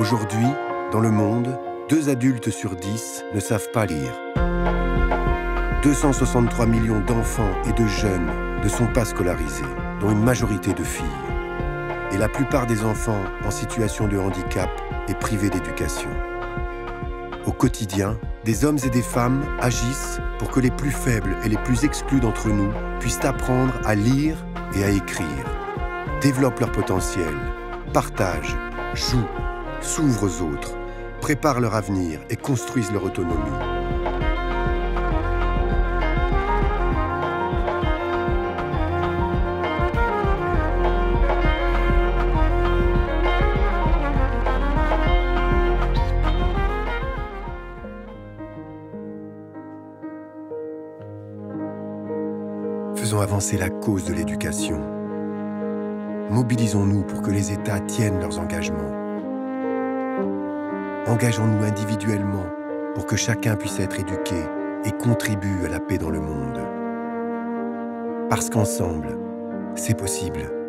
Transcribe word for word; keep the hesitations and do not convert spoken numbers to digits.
Aujourd'hui, dans le monde, deux adultes sur dix ne savent pas lire. deux cent soixante-trois millions d'enfants et de jeunes ne sont pas scolarisés, dont une majorité de filles. Et la plupart des enfants en situation de handicap est privés d'éducation. Au quotidien, des hommes et des femmes agissent pour que les plus faibles et les plus exclus d'entre nous puissent apprendre à lire et à écrire, développent leur potentiel, partagent, jouent, s'ouvrent aux autres, préparent leur avenir et construisent leur autonomie. Faisons avancer la cause de l'éducation. Mobilisons-nous pour que les États tiennent leurs engagements. Engageons-nous individuellement pour que chacun puisse être éduqué et contribue à la paix dans le monde. Parce qu'ensemble, c'est possible.